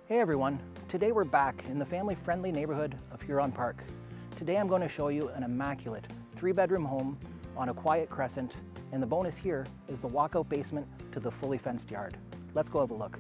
Hey everyone, today we're back in the family-friendly neighborhood of Huron Park. Today I'm going to show you an immaculate 3-bedroom home on a quiet crescent, and the bonus here is the walkout basement to the fully fenced yard. Let's go have a look.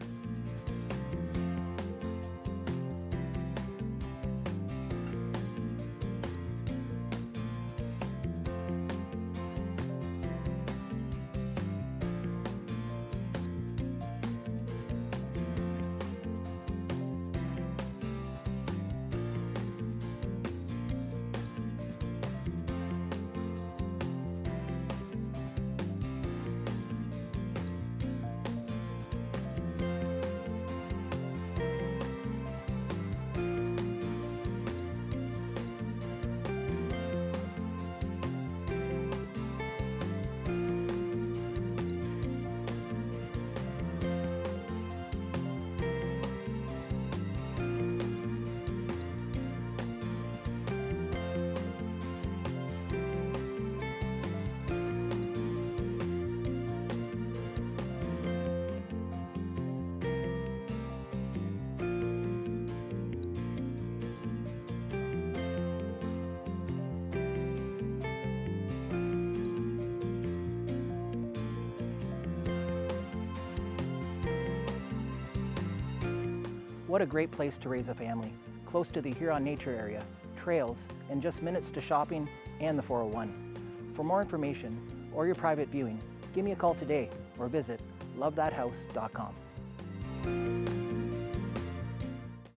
What a great place to raise a family, close to the Huron Nature Area, trails, and just minutes to shopping and the 401. For more information or your private viewing, give me a call today or visit lovethathouse.com.